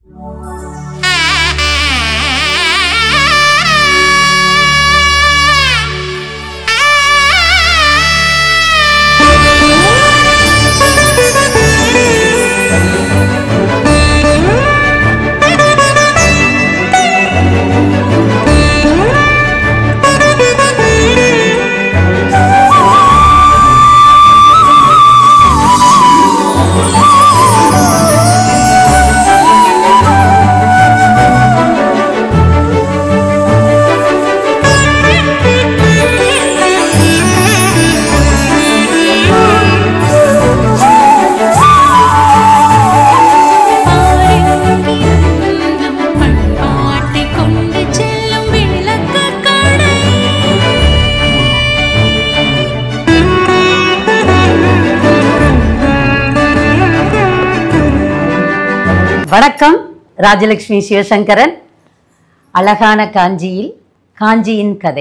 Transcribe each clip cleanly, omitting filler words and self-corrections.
வணக்கம். ராஜலட்சுமி சிவசங்கரன். அழகான காஞ்சியில் காஞ்சியின் கதை.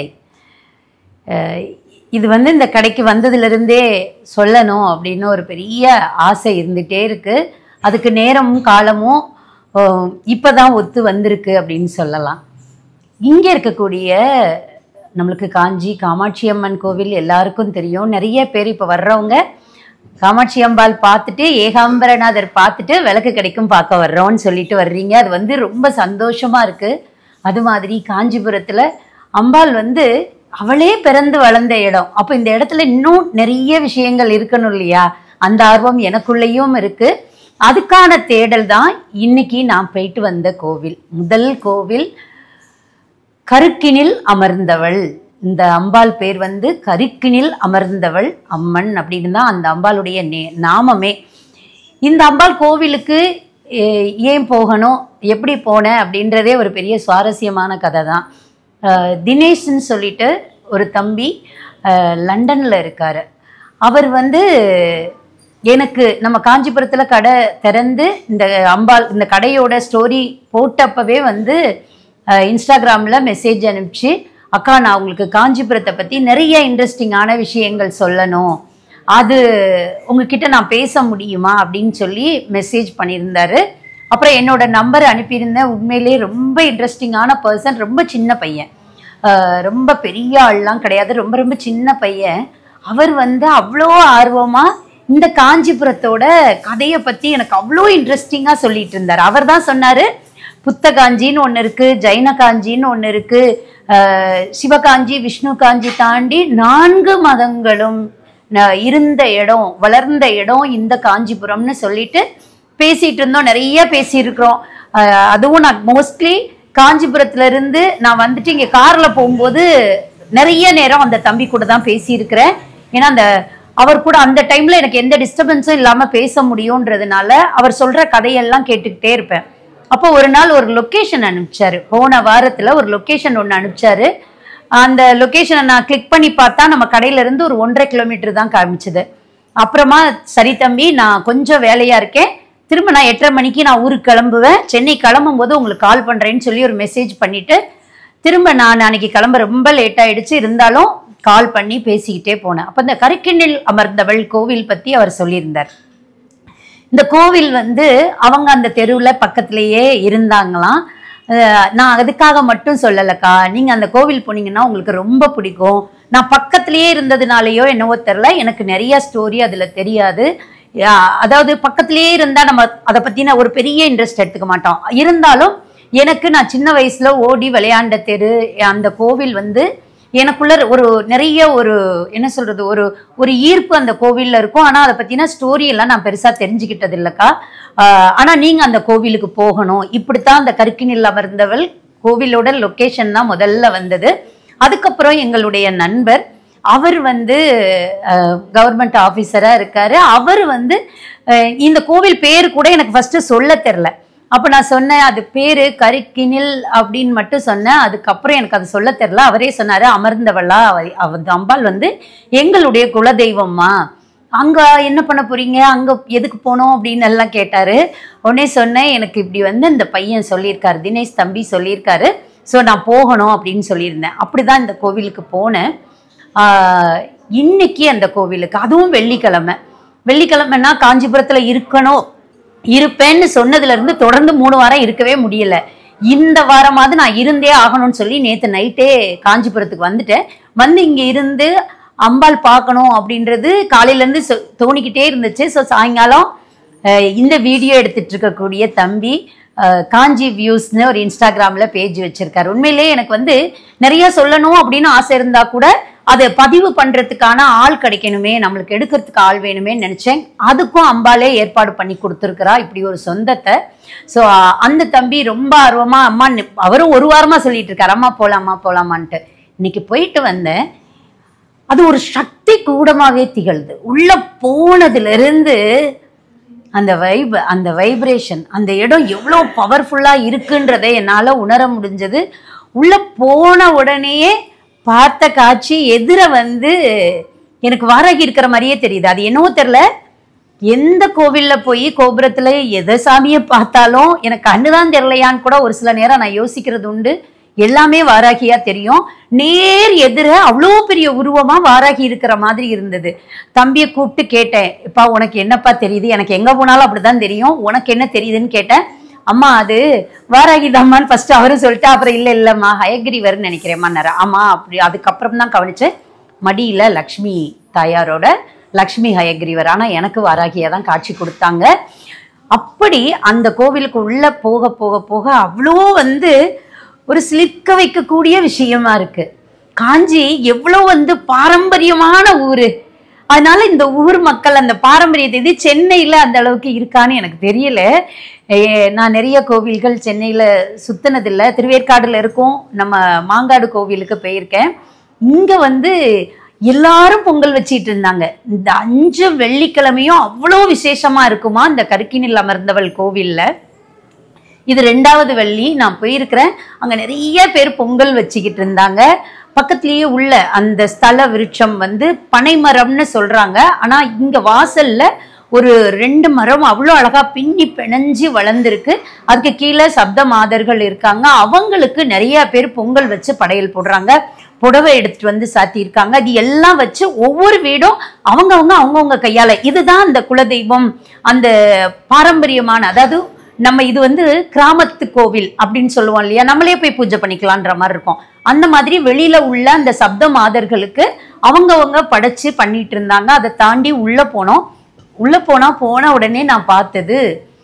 இது இந்த கடைக்கு வந்ததுலேருந்தே சொல்லணும் அப்படின்னு ஒரு பெரிய ஆசை இருந்துகிட்டே இருக்குது. அதுக்கு நேரமும் காலமும் இப்போ தான் ஒத்து வந்திருக்கு அப்படின்னு சொல்லலாம். இங்கே இருக்கக்கூடிய நம்மளுக்கு காஞ்சி காமாட்சி அம்மன் கோவில் எல்லாருக்கும் தெரியும். நிறைய பேர் இப்போ வர்றவங்க காமாட்சி அம்பாள் பார்த்துட்டு ஏகாம்பரநாதர் பார்த்துட்டு விளக்கு கிடைக்கும் பார்க்க வர்றோன்னு சொல்லிட்டு வர்றீங்க. அது ரொம்ப சந்தோஷமாக இருக்குது. அது மாதிரி காஞ்சிபுரத்தில் அம்பாள் அவளே பிறந்து வளர்ந்த இடம். அப்போ இந்த இடத்துல இன்னும் நிறைய விஷயங்கள் இருக்கணும் இல்லையா? அந்த ஆர்வம் எனக்குள்ளேயும் இருக்குது. அதுக்கான தேடல் தான் இன்னைக்கு நான் போயிட்டு வந்த கோவில். முதல் கோவில் கருக்கினில் அமர்ந்தவள். இந்த அம்பாள் பேர் கருக்கினில் அமர்ந்தவள் அம்மன் அப்படின்னு தான் அந்த அம்பாளுடைய நாமமே. இந்த அம்பாள் கோவிலுக்கு ஏன் போகணும், எப்படி போனேன் அப்படின்றதே ஒரு பெரிய சுவாரஸ்யமான கதை தான். தினேஷ்ன்னு சொல்லிட்டு ஒரு தம்பி லண்டனில் இருக்கார். அவர் எனக்கு நம்ம காஞ்சிபுரத்தில் கடை திறந்து இந்த அம்பாள் இந்த கடையோட ஸ்டோரி போட்டப்பவே இன்ஸ்டாகிராமில் மெசேஜ் அனுப்பிச்சு, அக்கா நான் உங்களுக்கு காஞ்சிபுரத்தை பற்றி நிறைய இன்ட்ரெஸ்டிங்கான விஷயங்கள் சொல்லணும், அது உங்ககிட்ட நான் பேச முடியுமா அப்படின்னு சொல்லி மெசேஜ் பண்ணியிருந்தாரு. அப்புறம் என்னோட நம்பர் அனுப்பியிருந்தேன். உண்மையிலே ரொம்ப இன்ட்ரெஸ்டிங்கான பர்சன். ரொம்ப சின்ன பையன், ரொம்ப பெரிய ஆள்லாம் கிடையாது, ரொம்ப ரொம்ப சின்ன பையன். அவர் அவ்வளோ ஆர்வமாக இந்த காஞ்சிபுரத்தோட கதையை பற்றி எனக்கு அவ்வளோ இன்ட்ரெஸ்டிங்காக சொல்லிட்டு இருந்தார். அவர் தான் சொன்னார், புத்த காஞ்சின்னு ஒன்று இருக்குது, ஜைன காஞ்சின்னு ஒன்று இருக்குது, சிவகாஞ்சி விஷ்ணு காஞ்சி தாண்டி 4 மதங்களும் இருந்த இடம் வளர்ந்த இடம் இந்த காஞ்சிபுரம்னு சொல்லிட்டு பேசிகிட்டு இருந்தோம். நிறைய பேசியிருக்கிறோம். அதுவும் நான் மோஸ்ட்லி காஞ்சிபுரத்துலேருந்து நான் இங்கே காரில் போகும்போது நிறைய நேரம் அந்த தம்பி கூட தான் பேசியிருக்கிறேன். ஏன்னா அவர் கூட அந்த டைமில் எனக்கு எந்த டிஸ்டர்பன்ஸும் இல்லாமல் பேச முடியுன்றதுனால அவர் சொல்கிற கதையெல்லாம் கேட்டுக்கிட்டே இருப்பேன். அப்போ ஒரு நாள் ஒரு லொக்கேஷன் அனுப்பிச்சாரு. போன வாரத்தில் ஒரு லொக்கேஷன் ஒன்று அனுப்பிச்சாரு. அந்த லொக்கேஷனை நான் கிளிக் பண்ணி பார்த்தா நம்ம கடையிலேருந்து ஒரு 1.5 கிலோமீட்டர் தான் காமிச்சுது. அப்புறமா சரி தம்பி, நான் கொஞ்சம் வேலையாக இருக்கேன், திரும்ப நான் 8:30 மணிக்கு நான் ஊருக்கு கிளம்புவேன், சென்னை கிளம்பும் போது உங்களுக்கு கால் பண்ணுறேன்னு சொல்லி ஒரு மெசேஜ் பண்ணிவிட்டு திரும்ப நான் அன்னைக்கு கிளம்ப ரொம்ப லேட் ஆகிடுச்சு, இருந்தாலும் கால் பண்ணி பேசிக்கிட்டே போனேன். அப்போ இந்த கருக்கினில் அமர்ந்தவள் கோவில் பற்றி அவர் சொல்லியிருந்தார். இந்த கோவில் அவங்க அந்த தெருவில் பக்கத்துலேயே இருந்தாங்களாம். நான் அதுக்காக மட்டும் சொல்லலக்கா, நீங்கள் அந்த கோவில் போனீங்கன்னா உங்களுக்கு ரொம்ப பிடிக்கும். நான் பக்கத்துலேயே இருந்ததுனாலையோ என்னவோ தெரில, எனக்கு நிறைய ஸ்டோரி அதில் தெரியாது. அதாவது பக்கத்துலேயே இருந்தால் நம்ம அதை பற்றின ஒரு பெரிய இன்ட்ரெஸ்ட் எடுத்துக்க மாட்டோம். இருந்தாலும் எனக்கு நான் சின்ன வயசில் ஓடி விளையாண்ட தெரு அந்த கோவில் எனக்குள்ள ஒரு நிறைய ஒரு என்ன சொல்கிறது ஒரு ஈர்ப்பு அந்த கோவிலில் இருக்கும். ஆனால் அதை பற்றின ஸ்டோரியெல்லாம் நான் பெருசாக தெரிஞ்சுக்கிட்டது இல்லைக்கா. ஆனால் நீங்கள் அந்த கோவிலுக்கு போகணும். இப்படித்தான் அந்த கருக்கினில் அமர்ந்தவள் கோவிலோட லொக்கேஷன் தான் முதல்ல வந்தது. அதுக்கப்புறம் எங்களுடைய நண்பர் அவர் கவர்மெண்ட் ஆஃபீஸராக இருக்கார். அவர் இந்த கோவில் பேர் கூட எனக்கு ஃபஸ்ட்டு சொல்ல தெரில. அப்போ நான் சொன்னேன், அது பேர் கருக்கினில் அப்படின்னு மட்டும் சொன்னேன். அதுக்கப்புறம் எனக்கு அது சொல்ல தெரில. அவரே சொன்னார், அமர்ந்தவளா அம்பாள் எங்களுடைய குலதெய்வம்மா, அங்கே என்ன பண்ண போகிறீங்க, அங்கே எதுக்கு போனோம் அப்படின்னு எல்லாம் கேட்டார். உடனே சொன்னேன், எனக்கு இப்படி இந்த பையன் சொல்லியிருக்காரு, தினேஷ் தம்பி சொல்லியிருக்காரு, ஸோ நான் போகணும் அப்படின்னு சொல்லியிருந்தேன். அப்படி தான் இந்த கோவிலுக்கு போனேன். இன்னைக்கு அந்த கோவிலுக்கு, அதுவும் வெள்ளிக்கிழமைன்னா காஞ்சிபுரத்தில் இருக்கணும், இருப்பேன்னு சொன்னதுல இருந்து தொடர்ந்து 3 வாரம் இருக்கவே முடியல. இந்த வாரமாவது நான் இருந்தே ஆகணும்னு சொல்லி நேத்து நைட்டே காஞ்சிபுரத்துக்கு வந்துட்டேன். வந்து இங்க இருந்து அம்பாள் பார்க்கணும் அப்படின்றது காலையில இருந்து தோணிக்கிட்டே இருந்துச்சு. ஸோ சாயங்காலம் இந்த வீடியோ எடுத்துட்டு இருக்கக்கூடிய தம்பி காஞ்சி வியூஸ்னு ஒரு இன்ஸ்டாகிராம்ல பேஜ் வச்சிருக்காரு. உண்மையிலேயே எனக்கு வந்து நிறைய சொல்லணும் அப்படின்னு ஆசை இருந்தா கூட அதை பதிவு பண்றதுக்கான ஆள் கிடைக்கணுமே, நம்மளுக்கு எடுக்கிறதுக்கு ஆள் வேணுமே நினைச்சேன். அதுக்கும் அம்பாலே ஏற்பாடு பண்ணி கொடுத்துருக்கிறா இப்படி ஒரு சொந்தத்தை. ஸோ அந்த தம்பி ரொம்ப ஆர்வமா அம்மா, அவரும் 1 வாரமா சொல்லிட்டு இருக்காரு அம்மா போலாமான்ட்டு. இன்னைக்கு போயிட்டு வந்தேன். அது ஒரு சக்தி கூடமாவே திகழ்து. உள்ள போனதுல இருந்து அந்த அந்த வைப்ரேஷன், அந்த இடம் எவ்வளோ பவர்ஃபுல்லா இருக்குன்றதை என்னால உணர முடிஞ்சது. உள்ள போன உடனேயே பார்த்த காட்சி எதிர வந்து எனக்கு வாராகி இருக்கிற மாதிரியே தெரியுது. அது என்னவோ தெரியல, எந்த கோவில்ல போய் கோபுரத்துல எதை சாமியை பார்த்தாலும் எனக்கு கண்ணுதான் தெரியலையான்னு கூட ஒரு சில நேரம் நான் யோசிக்கிறது உண்டு. எல்லாமே வாராகியா தெரியும். நேர் எதிர அவ்வளோ பெரிய உருவமா வாராகி இருக்கிற மாதிரி இருந்தது. தம்பியை கூப்பிட்டு கேட்டேன், இப்பா உனக்கு என்னப்பா தெரியுது? எனக்கு எங்க போனாலும் அப்படிதான் தெரியும், உனக்கு என்ன தெரியுதுன்னு கேட்டேன். அம்மா அது வாராகி தாம்மான்னு ஃபர்ஸ்ட் அவரும் சொல்லிட்டு, அப்புறம் இல்லம்மா ஹயக்ரீவர்னு நினைக்கிறேம்மான்னாரு. ஆமா அப்படி. அதுக்கப்புறம் தான் கவனிச்சேன், மடியில லக்ஷ்மி தாயாரோட லக்ஷ்மி ஹயக்ரீவர். ஆனா எனக்கு வாராகியா தான் காட்சி கொடுத்தாங்க. அப்படி அந்த கோவிலுக்கு உள்ள போக போக போக அவ்வளோ வந்து ஒரு சிலிர்க்க வைக்கக்கூடிய விஷயமா இருக்கு. காஞ்சி எவ்வளோ வந்து பாரம்பரியமான ஊரு. அதனால இந்த ஊர் மக்கள் அந்த பாரம்பரியத்தை, இது சென்னையில அந்த அளவுக்கு இருக்கான்னு எனக்கு தெரியல. நான் நிறைய கோவில்கள் சென்னையில சுத்தினதில்லை. திருவேற்காடுல இருக்கும், நம்ம மாங்காடு கோவிலுக்கு போயிருக்கேன். இங்க வந்து எல்லாரும் பொங்கல் வச்சிட்டு இருந்தாங்க. இந்த 5 வெள்ளிக்கிழமையும் அவ்வளோ விசேஷமா இருக்குமா இந்த கருக்கினில் அமர்ந்தவள் கோவில்ல. இது 2வது வெள்ளி நான் போயிருக்கிறேன். அங்க நிறைய பேர் பொங்கல் வச்சுக்கிட்டு இருந்தாங்க. பக்கத்திலேயே உள்ள அந்த ஸ்தல விருட்சம் வந்து பனைமரம்னு சொல்றாங்க. ஆனா இங்க வாசல்ல ஒரு 2 மரம் அவ்வளோ அழகா பின்னி பிணைஞ்சு வளர்ந்துருக்கு. அதுக்கு கீழே சப்த மாதர்கள் இருக்காங்க. அவங்களுக்கு நிறைய பேர் பொங்கல் வச்சு படையல் போடுறாங்க. புடவை எடுத்துட்டு வந்து சாத்தியிருக்காங்க. அது எல்லாம் வச்சு ஒவ்வொரு வீடும் அவங்கவுங்க கையால, இதுதான் அந்த குலதெய்வம், அந்த பாரம்பரியமான, அதாவது நம்ம இது வந்து கிராமத்து கோவில் அப்படின்னு சொல்லுவோம் இல்லையா, நம்மளே போய் பூஜை பண்ணிக்கலான்ற மாதிரி இருக்கும். அந்த மாதிரி வெளியில உள்ள அந்த சப்த மாதர்களுக்கு அவங்கவங்க படைச்சு பண்ணிட்டு இருந்தாங்க. அதை தாண்டி உள்ள போனோம். உள்ள போன உடனே நான் பார்த்தது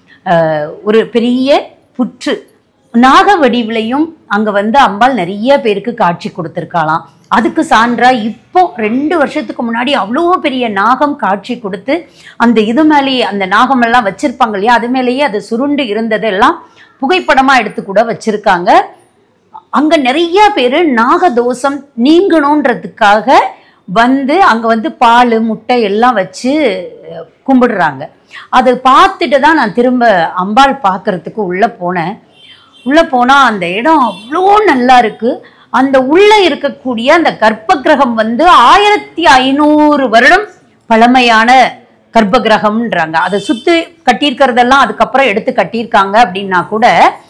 ஒரு பெரிய புற்று, நாக வடிவிலையும் அங்க வந்து அம்பாள் நிறைய பேருக்கு காட்சி கொடுத்துருக்காளாம். அதுக்கு சான்றா இப்போ 2 வருஷத்துக்கு முன்னாடி அவ்வளோ பெரிய நாகம் காட்சி கொடுத்து அந்த இது மேலேயே, அந்த நாகம் எல்லாம் வச்சிருப்பாங்க இல்லையா, அது மேலேயே அது சுருண்டு இருந்ததெல்லாம் புகைப்படமா எடுத்து கூட வச்சிருக்காங்க. அங்க நிறைய பேரு நாகதோஷம் நீங்கணுன்றதுக்காக வந்து அங்க வந்து பால் முட்டை எல்லாம் வச்சு கும்பிடுறாங்க. அதை பார்த்துட்டு தான் நான் திரும்ப அம்பாள் பார்க்கறதுக்கு உள்ள போனேன். உள்ள போனா அந்த இடம் அவ்வளோ நல்லா இருக்கு. அந்த உள்ள இருக்கக்கூடிய அந்த கர்ப்ப கிரகம் வந்து 1500 வருடம் பழமையான கர்ப்ப கிரகம்ன்றாங்க. அதை சுத்தி கட்டியிருக்கிறதெல்லாம் அதுக்கப்புறம் எடுத்து கட்டியிருக்காங்க. அப்படின்னா கூட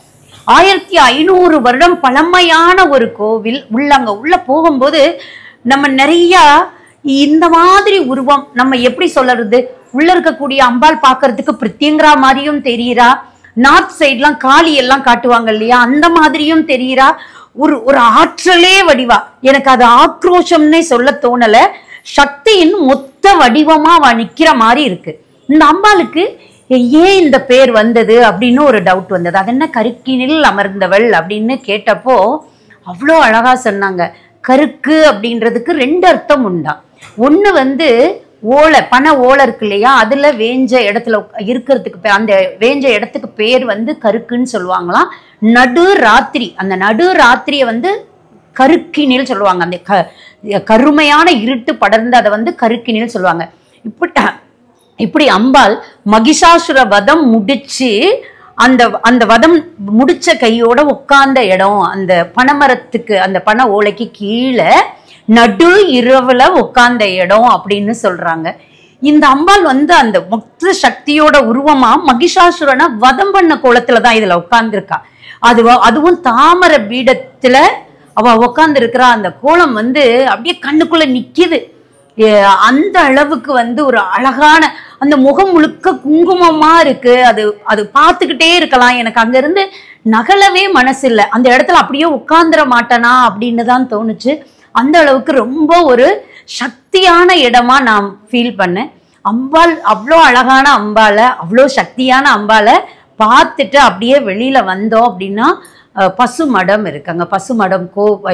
1500 வருடம் பழமையான ஒரு கோவில். அங்க உள்ள போகும்போது நம்ம நிறைய இந்த மாதிரி உருவம், நம்ம எப்படி சொல்றது, உள்ள இருக்கக்கூடிய அம்பாள் பார்க்கறதுக்கு பிரித்தியங்கரா மாதிரியும் தெரியுறா. நார்த் சைட்லாம் காளி எல்லாம் காட்டுவாங்க இல்லையா, அந்த மாதிரியும் தெரியுறா. ஒரு ஆற்றலே வடிவா, எனக்கு அது ஆக்ரோஷம்னே சொல்ல தோணல, சக்தியின் மொத்த வடிவமா நிக்கிற மாதிரி இருக்கு. இந்த அம்பாளுக்கு ஏன் இந்த பேர் வந்தது அப்படின்னு ஒரு டவுட் வந்தது. அது என்ன கருக்கினில் அமர்ந்தவள் அப்படின்னு கேட்டப்போ அவ்வளோ அழகா சொன்னாங்க. கருக்கு அப்படின்றதுக்கு 2 அர்த்தம் உண்டா. ஒண்ணு வந்து ஓலை, பனை ஓலை இருக்கு இல்லையா, அதுல வேஞ்ச இடத்துல இருக்கிறதுக்கு அந்த வேஞ்ச இடத்துக்கு பேர் வந்து கருக்குன்னு சொல்லுவாங்களாம். நடு ராத்திரி, அந்த நடு ராத்திரியை வந்து கருக்கினில் சொல்லுவாங்க. அந்த கருமையான இருட்டு படர்ந்து அதை வந்து கருக்கினில் சொல்லுவாங்க. இப்படி அம்பாள் மகிஷாசுர வதம் முடிச்சு அந்த வதம் முடிச்ச கையோட உட்கார்ந்த இடம் அந்த பனைமரத்துக்கு, அந்த பனை ஓலைக்கு கீழே நடு இரவுல உட்கார்ந்த இடம் அப்படின்னு சொல்றாங்க. இந்த அம்பாள் வந்து அந்த மொத்த சக்தியோட உருவமா மகிஷாசுரனை வதம் பண்ண கோலத்துலதான் இதுல உட்கார்ந்துருக்கா. அதுவும் தாமரை பீடத்துல அவ உட்கார்ந்து இருக்கிறா. அந்த கோலம் வந்து அப்படியே கண்ணுக்குள்ள நிக்குது. அந்த அளவுக்கு வந்து ஒரு அழகான அந்த முகம் முழுக்க குங்குமமா இருக்கு. அது அது பார்த்துக்கிட்டே இருக்கலாம். எனக்கு அங்கிருந்து நகலவே மனசு இல்லை. அந்த இடத்துல அப்படியே உட்கார்ந்துட மாட்டேனா அப்படின்னு தான் தோணுச்சு. அந்த அளவுக்கு ரொம்ப ஒரு சக்தியான இடமா நான் ஃபீல் பண்ணேன். அம்பாள் அவ்வளோ அழகான அம்பாளை, அவ்வளோ சக்தியான அம்பாளை பார்த்துட்டு அப்படியே வெளியில வந்தோம் அப்படின்னா பசு மடம் இருக்குங்க. பசு மடம்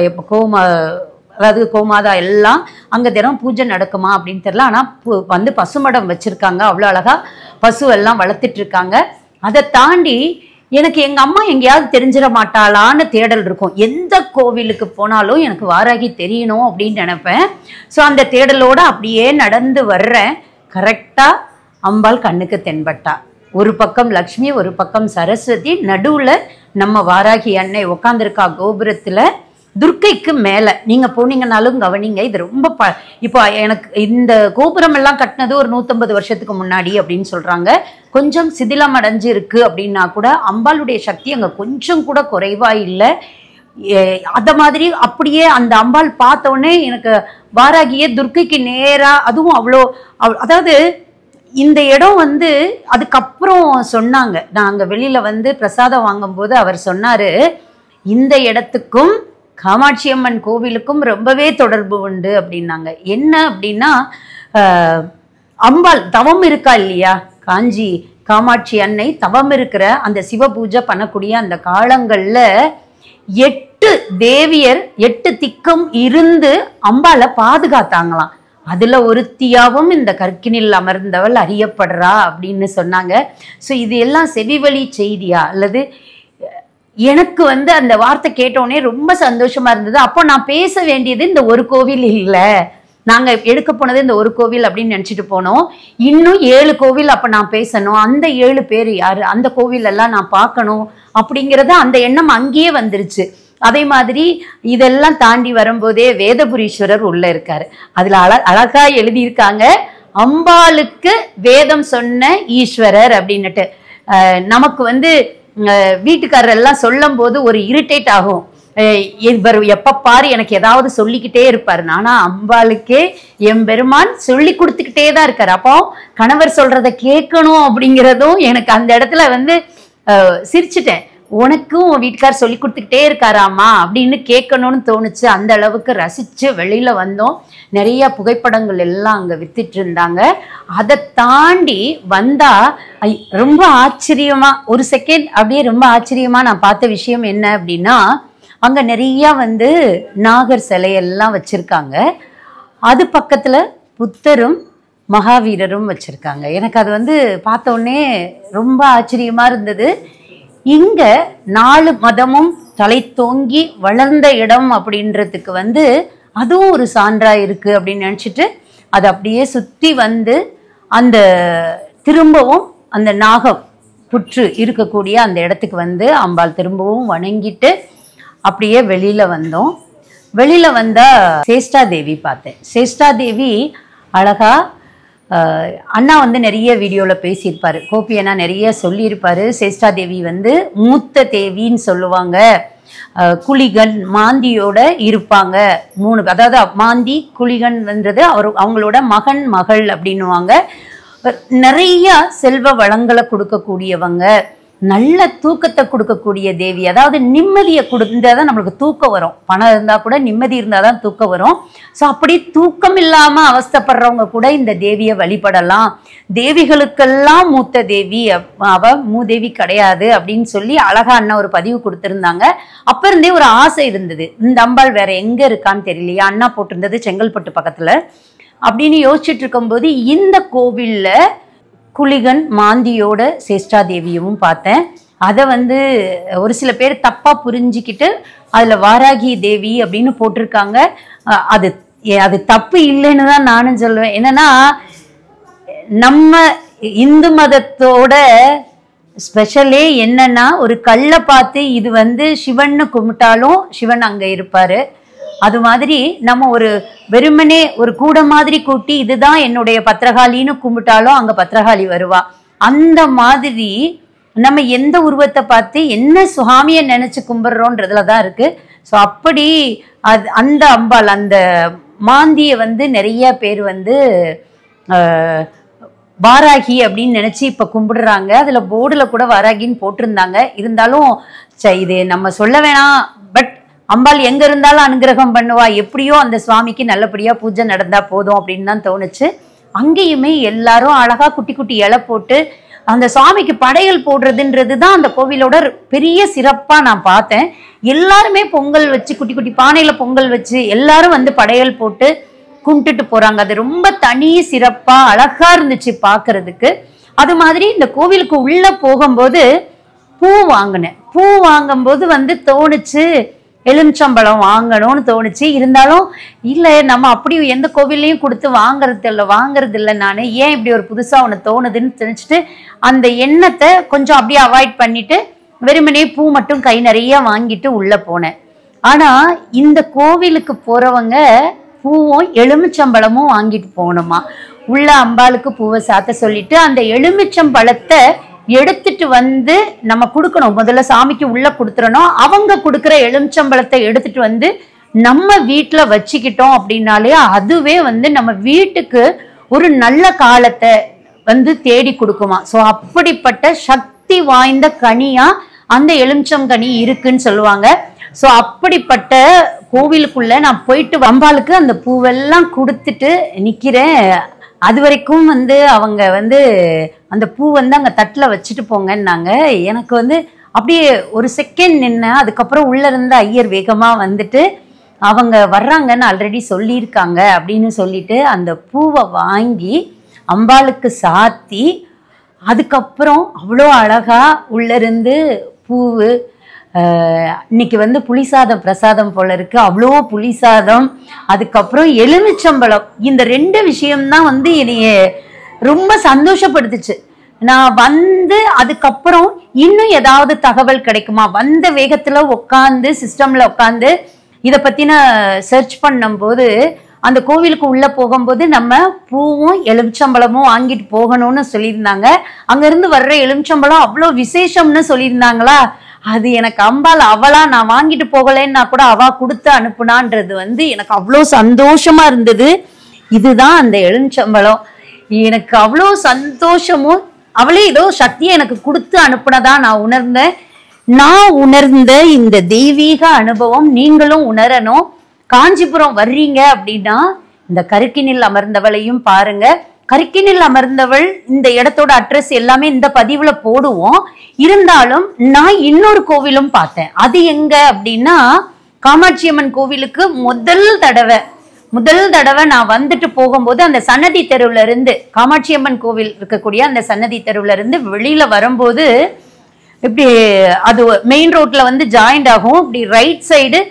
அதாவது கோமாதா எல்லாம் அங்கே தினம் பூஜை நடக்குமா அப்படின்னு தெரியல. ஆனால் வந்து பசுமடம் வச்சுருக்காங்க. அவ்வளோ அழகாக பசு எல்லாம் வளர்த்துட்டு இருக்காங்க. அதை தாண்டி எனக்கு எங்கள் அம்மா எங்கேயாவது தெரிஞ்சிட மாட்டாளான்னு தேடல் இருக்கும். எந்த கோவிலுக்கு போனாலும் எனக்கு வாராகி தெரியணும் அப்படின்னு நினைப்பேன். ஸோ அந்த தேடலோடு அப்படியே நடந்து வர்றேன். கரெக்டாக அம்பாள் கண்ணுக்கு தென்பட்டா. ஒரு பக்கம் லக்ஷ்மி, ஒரு பக்கம் சரஸ்வதி, நடுவில் நம்ம வாராகி அன்னை உட்காந்துருக்கா கோபுரத்தில். துர்க்கைக்கு மேலே நீங்கள் போனீங்கன்னாலும் கவனிங்க. இது ரொம்ப இப்போ எனக்கு இந்த கோபுரம் எல்லாம் கட்டினது ஒரு 150 வருஷத்துக்கு முன்னாடி அப்படின்னு சொல்கிறாங்க. கொஞ்சம் சிதிலம் அடைஞ்சு இருக்குது அப்படின்னா கூட அம்பாளுடைய சக்தி அங்கே கொஞ்சம் கூட குறைவாக இல்லை. அதை மாதிரி அப்படியே அந்த அம்பாள் பார்த்தோன்னே எனக்கு வாராகியே துர்க்கைக்கு நேராக, அதுவும் அவ்வளோ அதாவது இந்த இடம் வந்து அதுக்கப்புறம் சொன்னாங்க. நாங்கள் வெளியில் வந்து பிரசாதம் வாங்கும்போது அவர் சொன்னார், இந்த இடத்துக்கும் காமாட்சி அம்மன் கோவிலுக்கும் ரொம்பவே தொடர்பு உண்டு அப்படின்னாங்க. என்ன அப்படின்னா அம்பாள் தவம் இருக்கா இல்லையா, காஞ்சி காமாட்சி அன்னை தவம் இருக்கிற அந்த சிவ பூஜை பண்ணக்கூடிய அந்த காலங்களில் 8 தேவியர் 8 திக்கும் இருந்து அம்பாளை பாதுகாத்தாங்களாம். அதில் ஒருத்தியாவும் இந்த கற்கினில் அமர்ந்தவள் அறியப்படுறா அப்படின்னு சொன்னாங்க. ஸோ இது எல்லாம் செவிவழி செய்தியா அல்லது எனக்கு வந்து அந்த வார்த்தை கேட்டோடனே ரொம்ப சந்தோஷமா இருந்தது. அப்போ நான் பேச வேண்டியது இந்த ஒரு கோவில் இல்லை, நாங்கள் எடுக்க போனது இந்த ஒரு கோவில் அப்படின்னு நினச்சிட்டு போனோம். இன்னும் 7 கோவில் அப்போ நான் பேசணும். அந்த 7 பேர் யார், அந்த கோவிலெல்லாம் நான் பார்க்கணும் அப்படிங்கிறத அந்த எண்ணம் அங்கேயே வந்துருச்சு. அதே மாதிரி இதெல்லாம் தாண்டி வரும்போதே வேதபுரீஸ்வரர் உள்ள இருக்காரு. அதில் அழகா எழுதியிருக்காங்க, அம்பாளுக்கு வேதம் சொன்ன ஈஸ்வரர் அப்படின்னுட்டு. நமக்கு வந்து வீட்டுக்காரர் எல்லாம் சொல்லும் போது ஒரு இரிட்டேட் ஆகும். இவர் எப்ப பாரு எனக்கு ஏதாவது சொல்லிக்கிட்டே இருப்பாரு. ஆனா அம்பாளுக்கே எம்பெருமான் சொல்லி கொடுத்துக்கிட்டே தான் இருக்காரு. அப்போ கணவர் சொல்றதை கேட்கணும் அப்படிங்கிறதும் எனக்கு அந்த இடத்துல வந்து சிரிச்சுட்டேன். உனக்கும் உன் வீட்டுக்கார் சொல்லி கொடுத்துக்கிட்டே இருக்காராமா அப்படின்னு கேட்கணும்னு தோணுச்சு. அந்த அளவுக்கு ரசிச்சு வெளியில வந்தோம். நிறைய புகைப்படங்கள் எல்லாம் அங்கே வித்துட்டு இருந்தாங்க. அதை தாண்டி வந்தா ரொம்ப ஆச்சரியமா, ஒரு செகண்ட் அப்படியே ரொம்ப ஆச்சரியமா நான் பார்த்த விஷயம் என்ன அப்படின்னா, அங்கே நிறைய வந்து நாகர் சிலையெல்லாம் வச்சிருக்காங்க. அது பக்கத்துல புத்தரும் மகாவீரரும் வச்சிருக்காங்க. எனக்கு அது வந்து பார்த்த உடனே ரொம்ப ஆச்சரியமா இருந்தது. இங்க 4 மதமும் தலை தோங்கி வளர்ந்த இடம் அப்படின்றதுக்கு வந்து அதுவும் ஒரு சான்றா இருக்கு அப்படின்னு நினைச்சிட்டு அது அப்படியே சுத்தி வந்து அந்த திரும்பவும் அந்த நாகம் புற்று இருக்கக்கூடிய அந்த இடத்துக்கு வந்து அம்பாள் திரும்பவும் வணங்கிட்டு அப்படியே வெளியில வந்தோம். வெளியில வந்தா சேஷ்டா தேவி பார்த்தேன். சேஷ்டா தேவி அழகா அண்ணா வந்து நிறைய வீடியோவில் பேசியிருப்பார். கோபி அண்ணா நிறைய சொல்லியிருப்பார். சேஷ்டா தேவி வந்து மூத்த தேவின்னு சொல்லுவாங்க. குளிகன் மாந்தியோட இருப்பாங்க. 3, அதாவது மாந்தி குளிகன்ன்றது அவங்களோட மகன் மகள் அப்படின்னுவாங்க. நிறைய செல்வ வளங்களை கொடுக்கக்கூடியவங்க, நல்ல தூக்கத்தை கொடுக்கக்கூடிய தேவி. அதாவது நிம்மதியை கொடுத்தாதான் நம்மளுக்கு தூக்கம் வரும். பணம் இருந்தால் கூட நிம்மதி இருந்தால் தான் தூக்கம் வரும். ஸோ அப்படி தூக்கம் இல்லாமல் அவஸ்தப்படுறவங்க கூட இந்த தேவியை வழிபடலாம். தேவிகளுக்கெல்லாம் மூத்த தேவி, அவ மூதேவி கிடையாது அப்படின்னு சொல்லி அழகா அண்ணா ஒரு பதிவு கொடுத்துருந்தாங்க. அப்போ இருந்தே ஒரு ஆசை இருந்தது, இந்த அம்பாள் வேற எங்கே இருக்கான்னு தெரியலையா. அண்ணா போட்டிருந்தது செங்கல்பட்டு பக்கத்தில் அப்படின்னு யோசிச்சுட்டு இருக்கும்போது இந்த கோவிலில் குளிகன் மாந்தியோட சேஷ்டா தேவியும் பார்த்தேன். அதை வந்து ஒரு சில பேர் தப்பா புரிஞ்சுக்கிட்டு அதுல வாராகி தேவி அப்படின்னு போட்டிருக்காங்க. அது தப்பு இல்லைன்னு தான் நானும் சொல்லுவேன். என்னன்னா நம்ம இந்து மதத்தோட ஸ்பெஷலே என்னன்னா, ஒரு கல்லை பார்த்து இது வந்து சிவன்னு கும்பிட்டாலும் சிவன் அங்க இருப்பாரு. அது மாதிரி நம்ம ஒரு வெறுமனே ஒரு கூட மாதிரி கூட்டி இதுதான் என்னுடைய பத்திரகாளின்னு கும்பிட்டாலும் அங்க பத்திரகாளி வருவா. அந்த மாதிரி நம்ம எந்த உருவத்தை பார்த்து என்ன சுவாமியை நினைச்சு கும்பிடுறோன்றதுல தான் இருக்கு. ஸோ அப்படி அந்த அம்பாள் அந்த மாந்தியை வந்து நிறைய பேர் வந்து வாராகி அப்படின்னு நினைச்சு இப்ப கும்பிடுறாங்க. அதுல போர்டுல கூட வாராகின்னு போட்டிருந்தாங்க. இருந்தாலும் இது நம்ம சொல்ல வேணாம். பட் அம்பாள் எங்க இருந்தாலும் அனுகிரகம் பண்ணுவா. எப்படியோ அந்த சுவாமிக்கு நல்லபடியா பூஜை நடந்தா போதும் அப்படின்னு தான் தோணுச்சு. அங்கேயுமே எல்லாரும் அழகா குட்டி குட்டி இலை போட்டு அந்த சுவாமிக்கு படையல் போடுறதுன்றது தான் அந்த கோவிலோட பெரிய சிறப்பா நான் பார்த்தேன். எல்லாருமே பொங்கல் வச்சு குட்டி குட்டி பானையில பொங்கல் வச்சு எல்லாரும் வந்து படையல் போட்டு கும்பிட்டுட்டு போறாங்க. அது ரொம்ப தனி சிறப்பா அழகா இருந்துச்சு பாக்குறதுக்கு. அது மாதிரி இந்த கோவிலுக்கு உள்ள போகும்போது பூ வாங்கினேன். பூ வாங்கும்போது வந்து தோணுச்சு எலுமிச்சம்பழம் வாங்கணும்னு தோணுச்சு. இருந்தாலும் இல்லை, நம்ம அப்படி எந்த கோவில்லையும் கொடுத்து வாங்குறது இல்லை. நான் ஏன் இப்படி ஒரு புதுசா ஒன்று தோணுதுன்னு தெரிஞ்சுட்டு அந்த எண்ணத்தை கொஞ்சம் அப்படியே அவாய்ட் பண்ணிட்டு வெறுமனே பூ மட்டும் கை நிறைய வாங்கிட்டு உள்ள போனேன். ஆனா இந்த கோவிலுக்கு போறவங்க பூவும் எலுமிச்சம்பழமும் வாங்கிட்டு போகணுமா. உள்ள அம்பாளுக்கு பூவை சாத்த சொல்லிட்டு அந்த எலுமிச்சம்பழத்தை எடுத்துட்டு வந்து நம்ம கொடுக்கணும். முதல்ல சாமிக்கு உள்ள கொடுத்துறணும். அவங்க கொடுக்குற எலுமிச்சம்பழத்தை எடுத்துட்டு வந்து நம்ம வீட்டுல வச்சுக்கிட்டோம் அப்படின்னாலே அதுவே வந்து நம்ம வீட்டுக்கு ஒரு நல்ல காலத்தை வந்து தேடி கொடுக்குமா. ஸோ அப்படிப்பட்ட சக்தி வாய்ந்த கனியா அந்த எலுமிச்சங்கனி இருக்குன்னு சொல்லுவாங்க. ஸோ அப்படிப்பட்ட கோவிலுக்குள்ள நான் போயிட்டு அம்பாளுக்கு அந்த பூவெல்லாம் கொடுத்துட்டு நிக்கிறேன். அது வரைக்கும் வந்து அவங்க வந்து அந்த பூ வந்து அங்கே தட்டில் வச்சுட்டு போங்கன்னாங்க. எனக்கு வந்து அப்படியே ஒரு செகண்ட் நின்று அதுக்கப்புறம் உள்ள இருந்த ஐயர் வேகமாக வந்துட்டு அவங்க வர்றாங்கன்னு ஆல்ரெடி சொல்லியிருக்காங்க அப்படின்னு சொல்லிட்டு அந்த பூவை வாங்கி அம்பாளுக்கு சாத்தி அதுக்கப்புறம் அவ்வளோ அழகா உள்ளிருந்து பூவு இன்னைக்கு வந்து புளிசாதம் பிரசாதம் போல இருக்கு. அவ்வளோ புளிசாதம், அதுக்கப்புறம் எலுமிச்சம்பழம், இந்த 2 விஷயம்தான் வந்து என்னைய ரொம்ப சந்தோஷப்படுத்துச்சு. நான் வந்து அதுக்கப்புறம் இன்னும் ஏதாவது தகவல் கிடைக்குமா, வந்த வேகத்துல உட்காந்து சிஸ்டம்ல உட்காந்து இதை பத்தின சர்ச் பண்ணும்போது அந்த கோவிலுக்கு உள்ள போகும்போது நம்ம பூவும் எலுமிச்சம்பழமும் வாங்கிட்டு போகணும்னு சொல்லியிருந்தாங்க. அங்க இருந்து வர்ற எலுமிச்சம்பழம் அவ்வளோ விசேஷம்னு சொல்லியிருந்தாங்களா. அது எனக்கு அம்பாள் அவளா நான் வாங்கிட்டு போகலன்னா கூட அவ கொடுத்து அனுப்புனான்றது வந்து எனக்கு அவ்வளோ சந்தோஷமா இருந்தது. இதுதான் அந்த எலுமிச்சம்பழம். எனக்கு அவ்வளோ சந்தோஷமும் அவளே ஏதோ சக்தியை எனக்கு கொடுத்து அனுப்புனதா நான் உணர்ந்தேன். நான் உணர்ந்த இந்த தெய்வீக அனுபவம் நீங்களும் உணரணும். காஞ்சிபுரம் வர்றீங்க அப்படின்னா இந்த கருக்கினில் அமர்ந்தவளையும் பாருங்க. கருக்கினில் அமர்ந்தவள் இந்த இடத்தோட அட்ரஸ் எல்லாமே இந்த பதிவுல போடுவோம். இருந்தாலும் நான் இன்னொரு கோவிலும் பார்த்தேன். அது எங்க அப்படின்னா காமாட்சியம்மன் கோவிலுக்கு முதல் தடவை நான் வந்துட்டு போகும்போது அந்த சன்னதி தெருவுல இருந்து காமாட்சியம்மன் கோவில் இருக்கக்கூடிய அந்த சன்னதி தெருவுல இருந்து வெளியில வரும்போது இப்படி அது மெயின் ரோட்ல வந்து ஜாயிண்ட் ஆகும். இப்படி ரைட் சைடு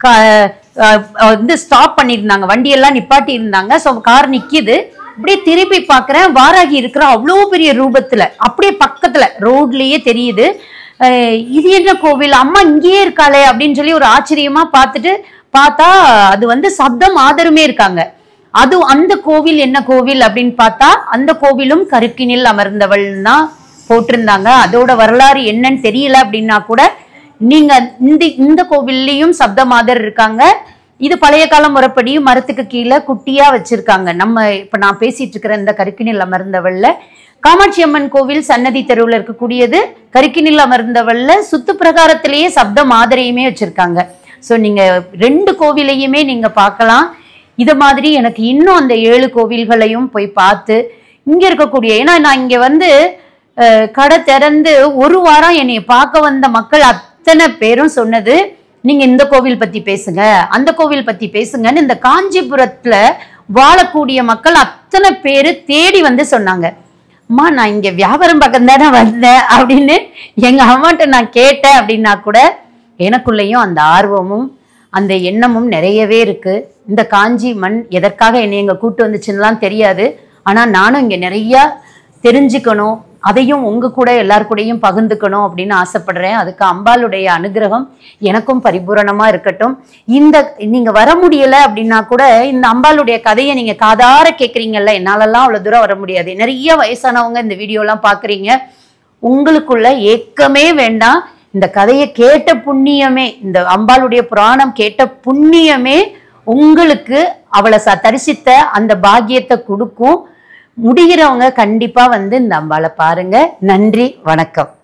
வந்து ஸ்டாப் பண்ணியிருந்தாங்க, வண்டியெல்லாம் நிப்பாட்டி இருந்தாங்க. ஸோ கார் நிக்குது. அப்படியே திருப்பி பார்க்குறேன், வாராகி இருக்கிற அவ்வளோ பெரிய ரூபத்துல அப்படியே பக்கத்துல ரோட்லயே தெரியுது. இது என்ன கோவில், அம்மா இங்கேயே இருக்காளே அப்படின்னு சொல்லி ஒரு ஆச்சரியமா பார்த்தா அது வந்து சப்தம் ஆதருமே இருக்காங்க. அது அந்த கோவில் என்ன கோவில் அப்படின்னு பார்த்தா அந்த கோவிலும் கருக்கினில் அமர்ந்தவள் தான் போட்டிருந்தாங்க. அதோட வரலாறு என்னன்னு தெரியல அப்படின்னா கூட நீங்க இந்த கோவில்லையும் சப்தமாதர் இருக்காங்க. இது பழைய கால முறைப்படி மரத்துக்கு கீழே குட்டியா வச்சிருக்காங்க. நம்ம இப்ப நான் பேசிட்டு இருக்கிற இந்த கருக்கினில் அமர்ந்தவள்ல காமாட்சி அம்மன் கோவில் சன்னதி தெருவில் இருக்கக்கூடியது. கருக்கினில் அமர்ந்தவள்ல சுத்து பிரகாரத்திலேயே சப்த மாதிரியுமே வச்சிருக்காங்க. ஸோ நீங்க 2 கோவிலையுமே நீங்க பார்க்கலாம். இது மாதிரி எனக்கு இன்னும் அந்த 7 கோவில்களையும் போய் பார்த்து இங்க இருக்கக்கூடிய, ஏன்னா நான் இங்க வந்து கடை திறந்து 1 வாரம் என்னை பார்க்க வந்த மக்கள் அத்தனை பேரும் சொன்னது, நீங்க இந்த கோவில் பத்தி பேசுங்க, அந்த கோவில் பத்தி பேசுங்கன்னு இந்த காஞ்சிபுரத்துல வாழக்கூடிய மக்கள் அத்தனை பேரு தேடி வந்து சொன்னாங்க. அம்மா நான் இங்க வியாபாரம் பக்கம் தானே வந்தேன் அப்படின்னு எங்க அம்மாட்ட நான் கேட்டேன் அப்படின்னா கூட எனக்குள்ளேயும் அந்த ஆர்வமும் அந்த எண்ணமும் நிறையவே இருக்கு. இந்த காஞ்சி மண் எதற்காக என்னை எங்க கூட்டு வந்துச்சுன்னுலாம் தெரியாது. ஆனா நானும் இங்க நிறைய தெரிஞ்சுக்கணும், அதையும் உங்க கூட எல்லாரு கூடயும் பகிர்ந்துக்கணும் அப்படின்னு ஆசைப்படுறேன். அதுக்கு அம்பாளுடைய அனுகிரகம் எனக்கும் பரிபூரணமா இருக்கட்டும். நீங்க வர முடியல அப்படின்னா கூட இந்த அம்பாளுடைய கதையை நீங்க காதார கேட்குறீங்கல்ல, என்னாலெல்லாம் அவ்வளவு தூரம் வர முடியாது. நிறைய வயசானவங்க இந்த வீடியோலாம் பாக்குறீங்க. உங்களுக்குள்ள ஏக்கமே வேண்டாம். இந்த கதையை கேட்ட புண்ணியமே, இந்த அம்பாளுடைய புராணம் கேட்ட புண்ணியமே உங்களுக்கு அவளை தரிசித்த அந்த பாக்கியத்தை கொடுக்கும். முடிகிறவங்க கண்டிப்பா வந்து இந்த அம்பாளை பாருங்க. நன்றி, வணக்கம்.